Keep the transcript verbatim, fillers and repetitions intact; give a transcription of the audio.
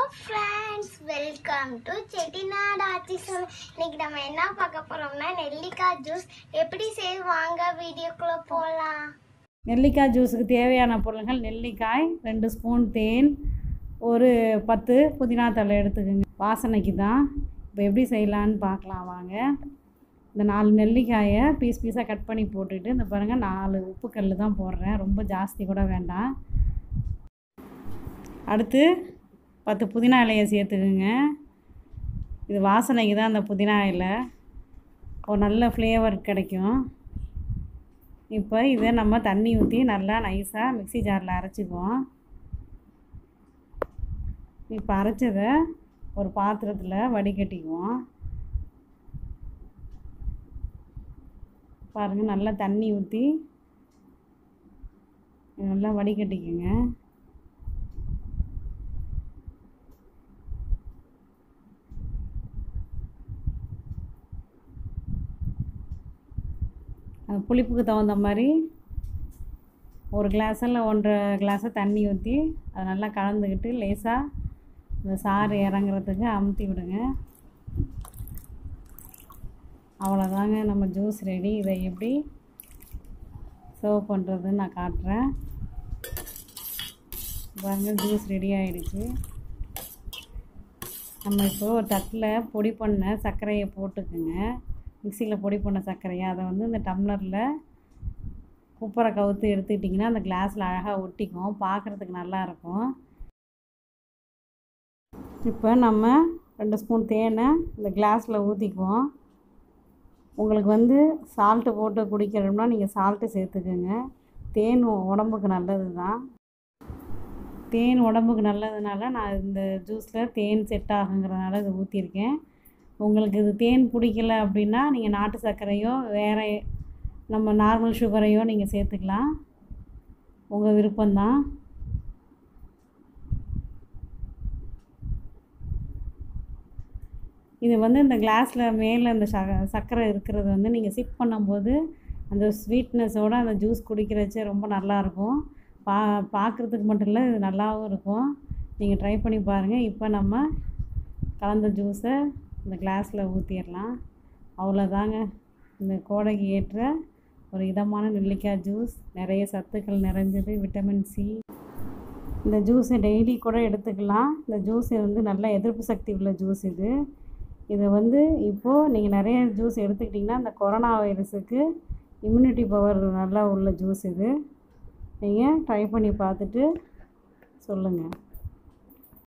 friends, welcome to Chettinad Artisan. இன்னைக்கு நம்ம என்ன பார்க்க போறோம்னா நெல்லிக்காய் ஜூஸ் எப்படி செய்வாங்க வீடியோக்குள்ள போலாம். நெல்லிக்காய் ஜூஸுக்கு தேவையான பொருட்கள் நெல்லிக்காய், ரெண்டு ஸ்பூன் தேன், ஒரு பத்து புதினா தழை எடுத்துக்கோங்க. வாசனைக்கு தான். இப்போ எப்படி செய்யலான்னு பார்க்கலாம் வாங்க. இந்த நாலு நெல்லிக்காயை பீஸ் பீஸாக கட் பண்ணி போட்டுட்டு இந்த பாருங்கள் நாலு உப்பு கல் தான் போடுறேன், ரொம்ப ஜாஸ்தி கூட வேண்டாம். அடுத்து பத்து புதினா இலையை சேர்த்துக்குங்க. இது வாசனைக்கு தான் அந்த புதினா இலை, ஒரு நல்ல ஃப்ளேவர் கிடைக்கும். இப்போ இதை நம்ம தண்ணி ஊற்றி நல்லா நைஸாக மிக்ஸி ஜாரில் அரைச்சிக்குவோம். இப்போ அரைச்சதை ஒரு பாத்திரத்தில் வடிகட்டிக்குவோம். பாருங்கள், நல்லா தண்ணி ஊற்றி நல்லா வடிகட்டிக்குங்க. அது புளிப்புக்கு தகுந்த மாதிரி ஒரு கிளாஸ் இல்லை ஒன்றரை கிளாஸை தண்ணி ஊற்றி அதை நல்லா கலந்துக்கிட்டு லேசாக இந்த சாறு இறங்குறதுக்கு அமுத்தி விடுங்க. அவ்வளோதாங்க, நம்ம ஜூஸ் ரெடி. இதை எப்படி சர்வ் பண்ணுறதுன்னு நான் காட்டுறேன். பாருங்க, ஜூஸ் ரெடி ஆகிடுச்சு. நம்ம இப்போ ஒரு தட்டில் பொடி பண்ண சர்க்கரையை போட்டுக்குங்க. மிக்சியில் பொடி பண்ண சர்க்கரையை அதை வந்து இந்த டம்ளரில் குப்பரை கவுத்து எடுத்துக்கிட்டிங்கன்னா அந்த கிளாஸில் அழகாக ஒட்டிக்கும், பார்க்குறதுக்கு நல்லாயிருக்கும். இப்போ நம்ம ரெண்டு ஸ்பூன் தேனை இந்த கிளாஸில் ஊற்றிக்குவோம். உங்களுக்கு வந்து சால்ட்டு போட்டு குடிக்கிறோம்னா நீங்கள் சால்ட்டு சேர்த்துக்குங்க. தேன் உடம்புக்கு நல்லது தான். தேன் உடம்புக்கு நல்லதுனால நான் இந்த ஜூஸில் தேன் செட் ஆகுங்கிறதுனால இதை ஊற்றிருக்கேன். உங்களுக்கு இது தேன் பிடிக்கல அப்படின்னா நீங்கள் நாட்டு சர்க்கரையோ வேறு நம்ம நார்மல் சுகரையோ நீங்கள் சேர்த்துக்கலாம், உங்கள் விருப்பம்தான். இது வந்து இந்த கிளாஸில் மேலே இந்த ச சர்க்கரை இருக்கிறது வந்து நீங்கள் சிப் பண்ணும்போது அந்த ஸ்வீட்னஸோடு அந்த ஜூஸ் குடிக்கிறச்சே ரொம்ப நல்லாயிருக்கும். பா பார்க்குறதுக்கு மட்டும் இல்லை, இது நல்லாவும் இருக்கும். நீங்கள் ட்ரை பண்ணி பாருங்கள். இப்போ நம்ம கலந்த ஜூஸை இந்த கிளாஸில் ஊற்றிடலாம். அவ்வளோதாங்க, இந்த கோடைக்கு ஏற்ற ஒரு இதமான நெல்லிக்காய் ஜூஸ். நிறைய சத்துக்கள் நிறைஞ்சது, விட்டமின் சி. இந்த ஜூஸை டெய்லி கூட எடுத்துக்கலாம். இந்த ஜூஸ் வந்து நல்ல எதிர்ப்பு சக்தி உள்ள ஜூஸ் இது. இதை வந்து இப்போது நீங்கள் நிறைய ஜூஸ் எடுத்துக்கிட்டிங்கன்னா இந்த கொரோனா வைரஸுக்கு இம்யூனிட்டி பவர் நல்லா உள்ள ஜூஸ் இது. நீங்கள் ட்ரை பண்ணி பார்த்துட்டு சொல்லுங்கள்.